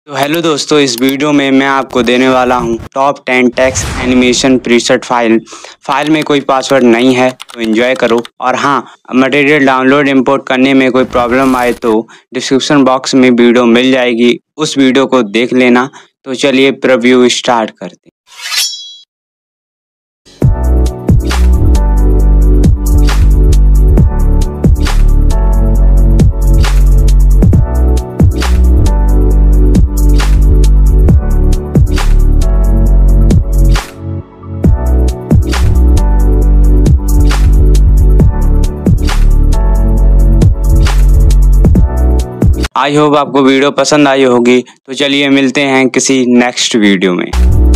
तो हेलो दोस्तों, इस वीडियो में मैं आपको देने वाला हूं top 10 text animation preset file में कोई पासवर्ड नहीं है तो एंजॉय करो। और हाँ, मटेरियल डाउनलोड इंपोर्ट करने में कोई प्रॉब्लम आए तो डिस्क्रिप्शन बॉक्स में वीडियो मिल जाएगी, उस वीडियो को देख लेना। तो चलिए प्रीव्यू स्टार्ट करते हैं। आई होप आपको वीडियो पसंद आई होगी। तो चलिए मिलते हैं किसी नेक्स्ट वीडियो में।